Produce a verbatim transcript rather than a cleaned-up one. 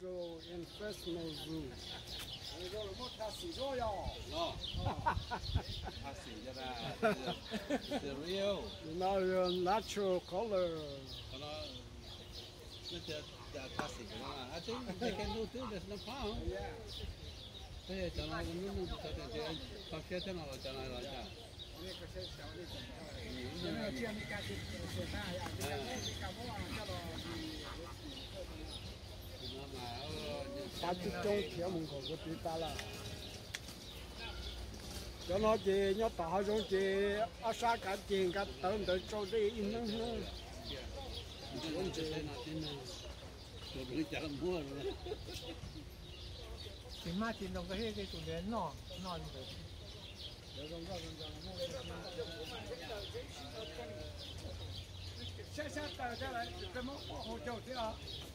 go in Fresno Zoo. No. I see that the, the real. Now your natural color. Kalau the the classic. I think they can do too. There's no problem. Yeah. Hey, jangan dulu kita dia pakai jangan lah jangan lah jangan. 那个是小的怎么样？因为这样的感觉是那样，这个你干不完叫到你。把这种天门口给对打了。cho nó chỉ nó tỏ rồi chỉ ở xa cả tiền cả tận tới cho đi in nó nó. Chúng chỉ là tin là tôi bị chặt mua rồi. Chỉ mà chỉ đồng cái cái chủ đề nọ nọ như vậy. Xa xa tờ ra lại cái món hỗ trợ thế à?